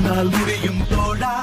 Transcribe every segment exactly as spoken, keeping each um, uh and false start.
உன்னால் முடியும் தோழா.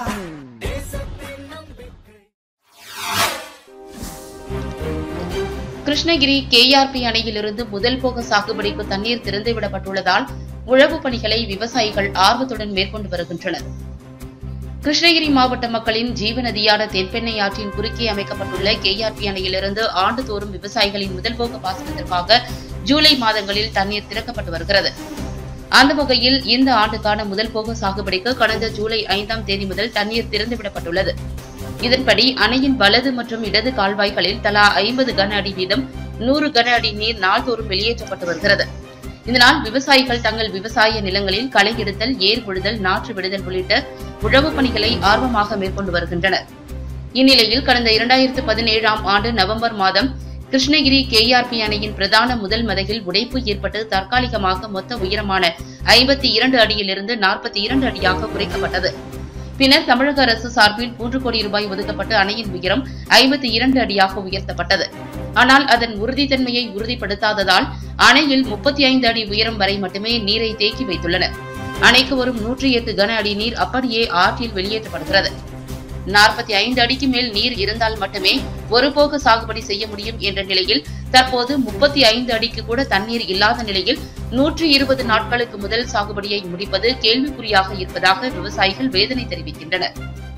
கிருஷ்ணகிரி கேஆர்பி அணையிலிருந்து முதல் போக சாகுபடிக்கு தண்ணீர் திறந்துவிடப்பட்டுள்ளதால் உழவு பணிகளை விவசாயிகள் ஆர்வத்துடன் மேற்கொண்டு வருகின்றனர். கிருஷ்ணகிரி மாவட்ட மக்களின் ஜீவநதியான தென்பெண்ணை ஆற்றின் குறுக்கே அமைக்கப்பட்டுள்ள கேஆர்பி அணையிலிருந்து ஆண்டுதோறும் விவசாயிகளின் முதல் போக பாசனத்திற்காக ஜூலை மாதங்களில் தண்ணீர் திறக்கப்பட்டு வருகிறது. அந்த வகையில் இந்த ஆண்டுக்கான முதல் போக சாகுபடிக்கு கடந்த ஜூலை ஐந்தாம் தேதி முதல் தண்ணீர் திறந்துவிடப்பட்டுள்ளது. இதன்படி அணையின் வலது மற்றும் இடது கால்வாய்களில் தலா ஐம்பது கன அடி வீதம் நூறு கன அடி நீர் நாள்தோறும் வெளியேற்றப்பட்டு வருகிறது. இதனால் விவசாயிகள் தங்கள் விவசாய நிலங்களில் களை எடுத்தல், ஏர் உழுதல், நாற்று விடுதல் உள்ளிட்ட உழவு பணிகளை ஆர்வமாக மேற்கொண்டு வருகின்றனர். இந்நிலையில் கடந்த இரண்டாயிரத்து பதினேழாம் ஆண்டு நவம்பர் மாதம் கிருஷ்ணகிரி கேஆர்பி அணையின் பிரதான முதல் மதகில் உடைப்பு ஏற்பட்டு தற்காலிகமாக மொத்த உயரமான ஐம்பத்தி இரண்டு அடியிலிருந்து நாற்பத்தி இரண்டு அடியாக குறைக்கப்பட்டது. பின்னர் தமிழக அரசு சார்பில் மூன்று கோடி ரூபாய் ஒதுக்கப்பட்டு அணையின் உயரம் ஐம்பத்தி இரண்டு அடியாக உயர்த்தப்பட்டது. ஆனால் அதன் உறுதித்தன்மையை உறுதிப்படுத்தாததால் அணையில் முப்பத்தி ஐந்து அடி உயரம் வரை மட்டுமே நீரை தேக்கி வைத்துள்ளனர். அணைக்கு வரும் நூற்றி எட்டு கன அடி நீர் அப்படியே ஆற்றில் வெளியேற்றப்படுகிறது. நாற்பத்தி ஐந்து அடிக்கு மேல் நீர் இருந்தால் மட்டுமே ஒரு போக சாகுபடி செய்ய முடியும் என்ற நிலையில் தற்போது முப்பத்தி ஐந்து அடிக்கு கூட தண்ணீர் இல்லாத நிலையில் நூற்றி இருபது நாட்களுக்கு முதல் சாகுபடியை முடிப்பது கேள்விக்குறியாக இருப்பதாக விவசாயிகள் வேதனை தெரிவிக்கின்றனர்.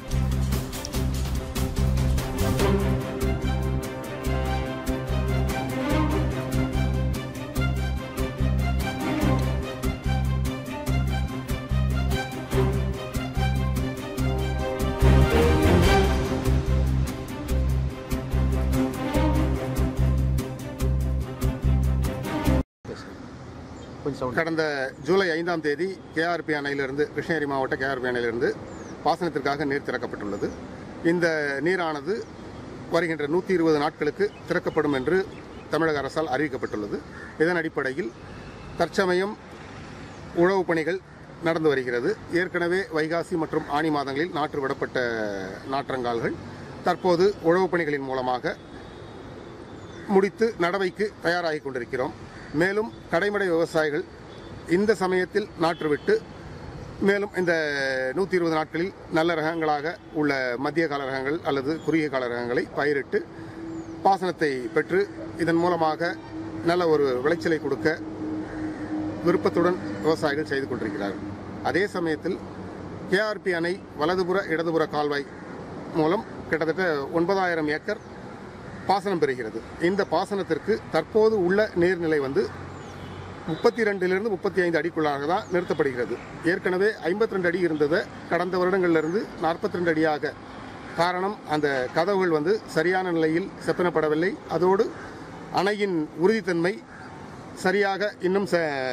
கடந்த ஜூலை ஐந்தாம் தேதி கேஆர்பி அணையிலிருந்து கிருஷ்ணகிரி மாவட்ட கேஆர்பி அணையிலிருந்து பாசனத்திற்காக நீர் திறக்கப்பட்டுள்ளது. இந்த நீரானது வருகின்ற நூற்றி இருபது நாட்களுக்கு திறக்கப்படும் என்று தமிழக அரசால் அறிவிக்கப்பட்டுள்ளது. இதன் அடிப்படையில் தற்சமயம் உழவு பணிகள் நடந்து வருகிறது. ஏற்கனவே வைகாசி மற்றும் ஆனி மாதங்களில் நாற்று விடப்பட்ட நாற்றங்கால்கள் தற்போது உழவு பணிகளின் மூலமாக முடித்து நடவைக்கு தயாராகி கொண்டிருக்கிறோம். மேலும் கடைமடை விவசாயிகள் இந்த சமயத்தில் நாற்றுவிட்டு மேலும் இந்த நூற்றி இருபது நாட்களில் நல்ல ரகங்களாக உள்ள மத்திய கால ரகங்கள் அல்லது குறுகிய கால ரகங்களை பயிரிட்டு பாசனத்தை பெற்று இதன் மூலமாக நல்ல ஒரு விளைச்சலை கொடுக்க விருப்பத்துடன் விவசாயிகள் செய்து கொண்டிருக்கிறார்கள். அதே சமயத்தில் கேஆர்பி அணை வலதுபுற இடதுபுற கால்வாய் மூலம் கிட்டத்தட்ட ஒன்பதாயிரம் ஏக்கர் பாசனம் பெறுகிறது. இந்த பாசனத்திற்கு தற்போது உள்ள நீர்நிலை வந்து முப்பத்தி ரெண்டிலிருந்து முப்பத்தி ஐந்து அடிக்குள்ளாக தான் நிறுத்தப்படுகிறது. ஏற்கனவே ஐம்பத்தி ரெண்டு அடி இருந்ததை கடந்த வருடங்களிலிருந்து நாற்பத்தி ரெண்டு அடியாக. காரணம், அந்த கதவுகள் வந்து சரியான நிலையில் செப்பனப்படவில்லை. அதோடு அணையின் உறுதித்தன்மை சரியாக இன்னும்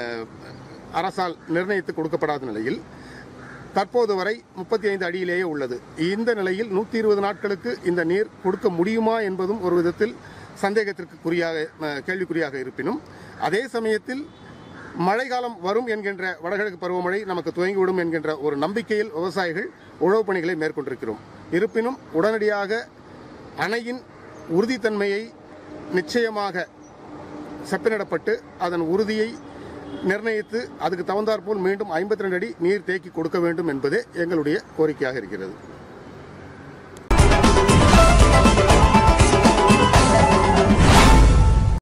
அரசால் நிர்ணயித்து கொடுக்கப்படாத நிலையில் தற்போது வரை முப்பத்தி ஐந்து அடியிலேயே உள்ளது. இந்த நிலையில் நூற்றி இருபது நாட்களுக்கு இந்த நீர் கொடுக்க முடியுமா என்பதும் ஒரு விதத்தில் சந்தேகத்திற்கு குறியாக கேள்விக்குறியாக இருப்பினும், அதே சமயத்தில் மழைக்காலம் வரும் என்கின்ற வடகிழக்கு பருவமழை நமக்கு துவங்கிவிடும் என்கின்ற ஒரு நம்பிக்கையில் விவசாயிகள் உழவு பணிகளை மேற்கொண்டிருக்கிறோம். இருப்பினும் உடனடியாக அணையின் உறுதித்தன்மையை நிச்சயமாக செப்பனிடப்பட்டு அதன் உறுதியை நிர்ணயித்து அதுக்கு தகுந்தாற்போல் மீண்டும் ஐம்பத்தி ரெண்டு அடி நீர் தேக்கி கொடுக்க வேண்டும் என்பதே எங்களுடைய கோரிக்கையாக இருக்கிறது.